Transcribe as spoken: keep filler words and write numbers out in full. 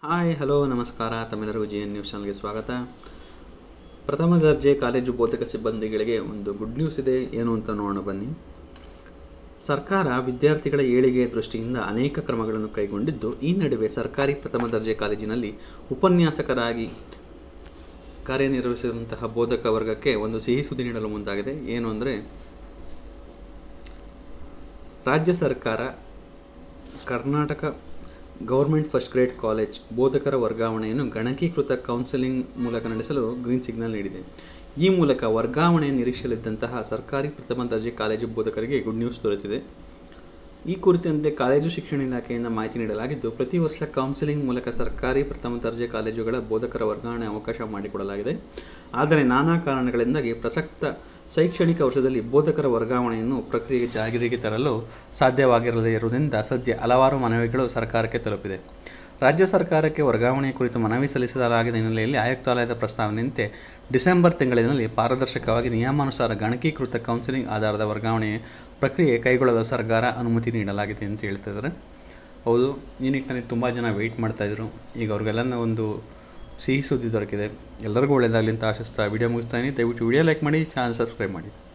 Hi hello ನಮಸ್ಕಾರ. ತಮ್ಮೆಲ್ಲರಿಗೂ G N news ಚಾನಲ್ಗೆ ಸ್ವಾಗತ. ಪ್ರಥಮ ದರ್ಜೆ ಕಾಲೇಜು ಬೋಧಕ ಸಿಬ್ಬಂದಿಗಳಿಗೆ ಒಂದು ಗುಡ್ ನ್ಯೂಸ್ ಇದೆ. ಏನು ಅಂತ ನೋಡೋಣ ಬನ್ನಿ. ಸರ್ಕಾರ ವಿದ್ಯಾರ್ಥಿಗಳ ಏಳಿಗೆಯ ದೃಷ್ಟಿಯಿಂದ ಅನೇಕ ಕ್ರಮಗಳನ್ನು ಕೈಗೊಂಡಿದ್ದು, ಈ ನಡುವೆ ಸರ್ಕಾರಿ ಪ್ರಥಮ ದರ್ಜೆ ಕಾಲೇಜಿನಲ್ಲಿ ಉಪನ್ಯಾಸಕರಾಗಿ ಕಾರ್ಯನಿರ್ವಹಿಸಿದಂತಹ ಬೋಧಕ ವರ್ಗಕ್ಕೆ ಒಂದು ಸಿಹಿ ಸುದ್ದಿ ನೀಡಲು ಮುಂದಾಗಿದೆ. ಏನು ಅಂದರೆ, ರಾಜ್ಯ ಸರ್ಕಾರ Karnataka government first grade college ಬೋಧಕರ ವರ್ಗಾವಣೆಯನ್ನು ಗಣಕೀಕೃತ ಕೌನ್ಸೆಲಿಂಗ್ ಮೂಲಕ ನಡೆಸಲು ಗ್ರೀನ್ ಸಿಗ್ನಲ್ ನೀಡಿದೆ. ಈ ಮೂಲಕ ವರ್ಗಾವಣೆ ನಿರೀಕ್ಷೆಯಲ್ಲಿದ್ದಂತಹ ಸರ್ಕಾರಿ ಪ್ರಥಮ ದರ್ಜೆ ಕಾಲೇಜು ಬೋಧಕರಿಗೆ ಗುಡ್ ನ್ಯೂಸ್ ದೊರೆತಿದೆ. ಈ ಕುರಿತಂತೆ ಕಾಲೇಜು ಶಿಕ್ಷಣ ಇಲಾಖೆಯಿಂದ ಮಾಹಿತಿ ನೀಡಲಾಗಿದ್ದು, ಪ್ರತಿ ವರ್ಷ ಕೌನ್ಸೆಲಿಂಗ್ ಮೂಲಕ ಸರ್ಕಾರಿ ಪ್ರಥಮ ದರ್ಜೆ ಕಾಲೇಜುಗಳ ಬೋಧಕರ ವರ್ಗಾವಣೆ ಅವಕಾಶ ಮಾಡಿಕೊಡಲಾಗಿದೆ. ಆದರೆ ನಾನಾ ಕಾರಣಗಳಿಂದಾಗಿ ಪ್ರಸಕ್ತ ಶೈಕ್ಷಣಿಕ ವರ್ಷದಲ್ಲಿ ಬೋಧಕರ ವರ್ಗಾವಣೆಯನ್ನು ಪ್ರಕ್ರಿಯೆಗೆ ಜಾರಿಗೆ ತರಲು ಸಾಧ್ಯವಾಗಿರದೇ ಇರುವುದರಿಂದ ಸದ್ಯ ಹಲವಾರು ಮನವಿಗಳು ಸರ್ಕಾರಕ್ಕೆ ತಲುಪಿದೆ. ರಾಜ್ಯ ಸರ್ಕಾರಕ್ಕೆ ವರ್ಗಾವಣೆ ಕುರಿತು ಮನವಿ ಸಲ್ಲಿಸಲಾಗಿದ್ದ ಹಿನ್ನೆಲೆಯಲ್ಲಿ ಆಯುಕ್ತಾಲಯದ ಪ್ರಸ್ತಾವನೆಯಂತೆ ಡಿಸೆಂಬರ್ ತಿಂಗಳಿನಲ್ಲಿ ಪಾರದರ್ಶಕವಾಗಿ ನಿಯಮಾನುಸಾರ ಗಣಕೀಕೃತ ಕೌನ್ಸೆಲಿಂಗ್ ಆಧಾರದ ವರ್ಗಾವಣೆ ಪ್ರಕ್ರಿಯೆ ಕೈಗೊಳ್ಳಲು ಸರ್ಕಾರ ಅನುಮತಿ ನೀಡಲಾಗಿದೆ ಅಂತ ಹೇಳ್ತಿದ್ದಾರೆ. ಹೌದು, ಈ ನಿಟ್ಟಿನಲ್ಲಿ ತುಂಬ ಜನ ವೆಯ್ಟ್ ಮಾಡ್ತಾಯಿದ್ರು. ಈಗ ಅವ್ರಿಗೆಲ್ಲ ಒಂದು ಸಿಹಿ ಸುದ್ದಿ ದೊರಕಿದೆ. ಎಲ್ಲರಿಗೂ ಒಳ್ಳೆಯದಾಗಲಿ ಅಂತ ಆಶಿಸ್ತಾ ವಿಡಿಯೋ ಮುಗಿಸ್ತಾಯಿನಿ. ದಯವಿಟ್ಟು ವಿಡಿಯೋ ಲೈಕ್ ಮಾಡಿ, ಚಾನಲ್ ಸಬ್ಸ್ಕ್ರೈಬ್ ಮಾಡಿ.